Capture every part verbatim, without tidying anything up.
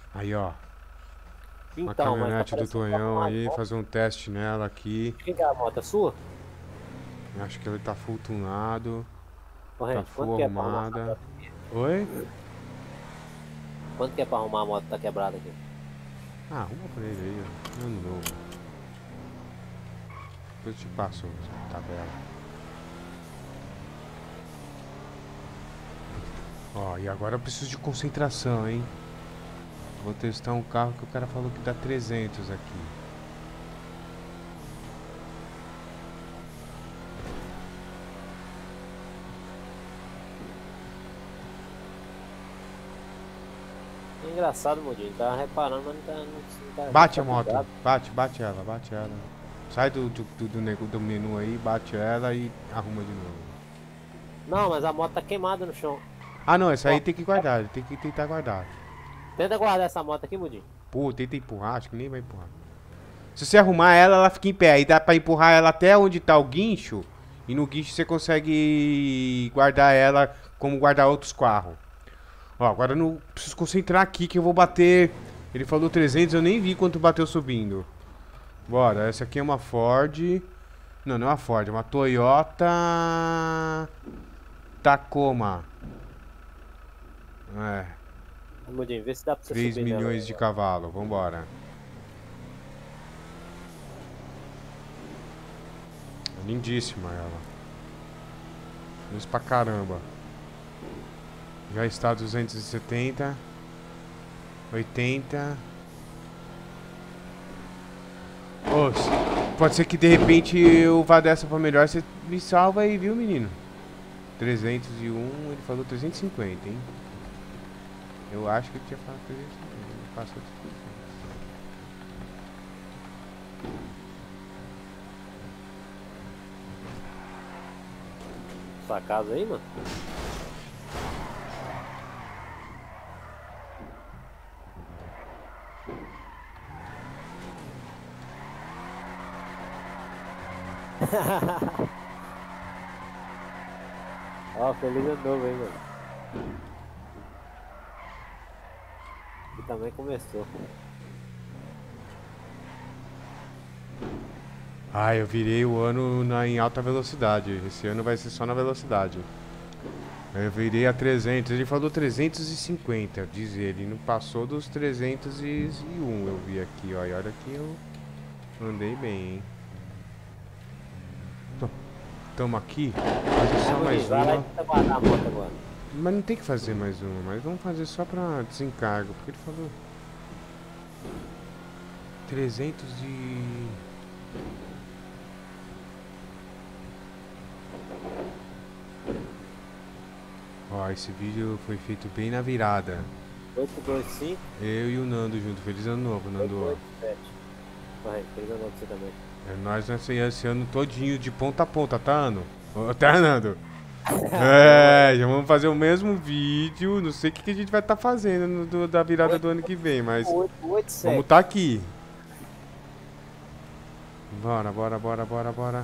Aí, ó. Uma Então, mas tá caminhonete do parecendo que Tonhão arrumar a aí, moto. fazer um teste nela aqui. Quem que é a moto? É sua? Acho que ele tá full tunado, tá Corrente, full quanto que é pra arrumar essa arrumada. moto aqui? Oi? Quanto que é pra arrumar a moto que tá quebrada aqui? Ah, arruma pra ele aí, ó. Ano novo. Depois eu te passo a tabela. Ó, e agora eu preciso de concentração, hein? Vou testar um carro que o cara falou que dá trezentos aqui. É engraçado, Mudinho. Tava reparando, mas não tá, não, não tá, a gente Bate tá a moto. bugado. Bate, bate ela, bate ela. Sai do, do, do, do nego- do menu aí, bate ela e arruma de novo. Não, mas a moto tá queimada no chão. Ah, não, essa Ó, aí tem que guardar, tem que tentar guardar. tenta guardar essa moto aqui, Mudinho. Pô, tenta empurrar, acho que nem vai empurrar. Se você arrumar ela, ela fica em pé. Aí dá pra empurrar ela até onde tá o guincho. E no guincho você consegue guardar ela como guardar outros carros. Ó, agora eu não preciso concentrar aqui que eu vou bater. Ele falou trezentos, eu nem vi quanto bateu subindo. Bora, essa aqui é uma Ford. Não, não é uma Ford, é uma Toyota Tacoma. É, Mudinho, vê se dá pra você três subir nela aí milhões de agora. cavalo. Vambora. Lindíssima ela. Luz pra caramba. Já está duzentos e setenta, oitenta. Ô, pode ser que de repente eu vá dessa pra melhor. Você me salva aí, viu, menino? trezentos e um, ele falou trezentos e cinquenta, hein? Eu acho que ele tinha falado trezentos e cinquenta. Ele passou de trezentos. Sua casa aí, mano? Ó, feliz ano novo aí, mano. E também começou. Ah, eu virei o ano na, em alta velocidade. Esse ano vai ser só na velocidade. Eu virei a trezentos. Ele falou trezentos e cinquenta, diz ele. Não passou dos trezentos e um. Eu vi aqui, ó. E olha que eu andei bem, hein? Tô- Tamo aqui. Fazer Aí, só Mudinho, mais vai lá e uma. tenta guardar a moto agora. Mas não tem que fazer mais uma. Mas vamos fazer só pra desencargo. Porque ele falou trezentos e... Ó, esse vídeo foi feito bem na virada. oito dois cinco, Eu e o Nando junto. Feliz ano novo, Nando. oito oito sete. Correto, feliz ano novo pra você também. É nós nesse esse ano todinho de ponta a ponta, tá, ano? Ô, tá, Nando? É, já vamos fazer o mesmo vídeo. Não sei o que, que a gente vai estar fazendo no- do- da virada do ano que vem, mas oito oito vamos estar sete. aqui. Bora, bora, bora, bora, bora.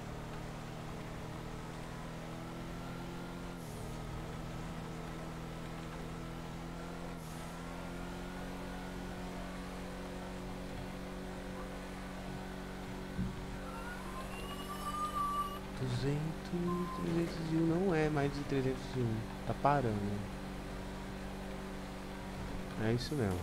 duzentos, trezentos e um não é mais de trezentos e um. Tá parando. É isso mesmo.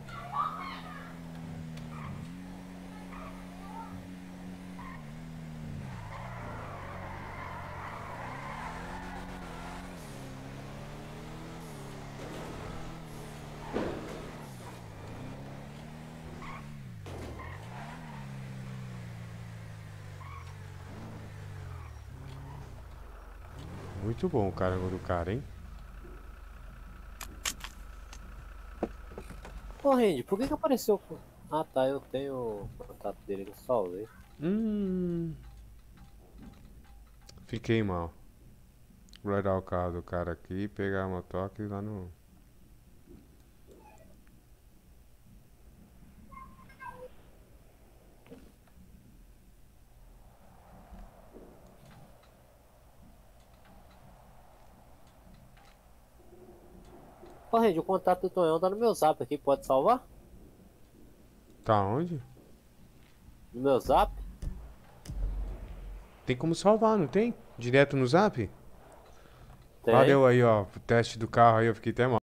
Muito bom o caramba do cara, hein? Ô, Randy, por que que apareceu? com- Ah, tá, eu tenho o contato dele aqui, salvei. Hum, fiquei mal. Guardar o carro do cara aqui, pegar a motoca e ir lá no. Ô, Rede, o contato do Tonhão tá no meu zap aqui, pode salvar? Tá onde? No meu zap? Tem como salvar, não tem? Direto no zap? Tem. Valeu aí, ó. O teste do carro aí, eu fiquei até mal.